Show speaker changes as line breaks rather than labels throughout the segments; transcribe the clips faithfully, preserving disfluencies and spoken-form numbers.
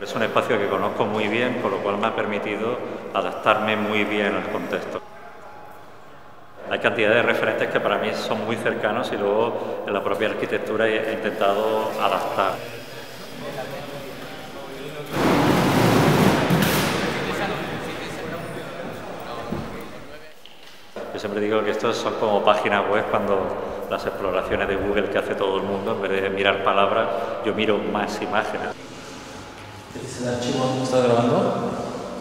Es un espacio que conozco muy bien, con lo cual me ha permitido adaptarme muy bien al contexto. Hay cantidad de referentes que para mí son muy cercanos y luego en la propia arquitectura he intentado adaptar. Yo siempre digo que estos son como páginas web cuando las exploraciones de Google que hace todo el mundo, en vez de mirar palabras, yo miro más imágenes.
¿Es el archivo que está grabando?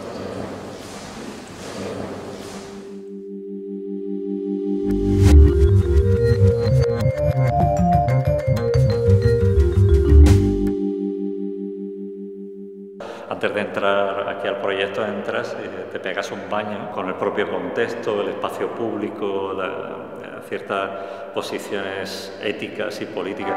Antes de entrar aquí al proyecto, entras y te pegas un baño con el propio contexto, el espacio público, la, ciertas posiciones éticas y políticas.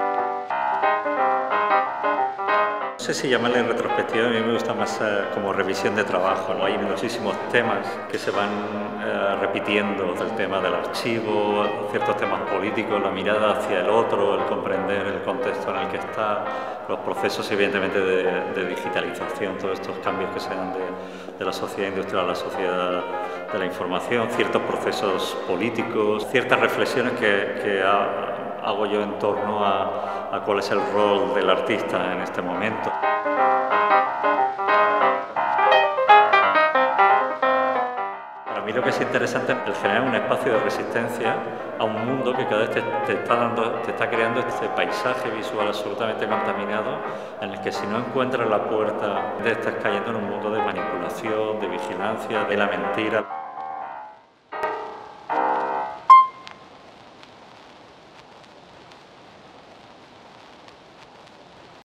No sé si llamarle retrospectiva, a mí me gusta más eh, como revisión de trabajo, ¿no? Hay muchísimos temas que se van eh, repitiendo, el tema del archivo, ciertos temas políticos, la mirada hacia el otro, el comprender el contexto en el que está, los procesos evidentemente de, de digitalización, todos estos cambios que se dan de, de la sociedad industrial a la sociedad de la información, ciertos procesos políticos, ciertas reflexiones que, que ha, hago yo en torno a, a cuál es el rol del artista en este momento. Para mí lo que es interesante es el generar un espacio de resistencia a un mundo que cada vez te, te, está, dando, te está creando este paisaje visual absolutamente contaminado, en el que si no encuentras la puerta te estás cayendo en un mundo de manipulación, de vigilancia, de la mentira.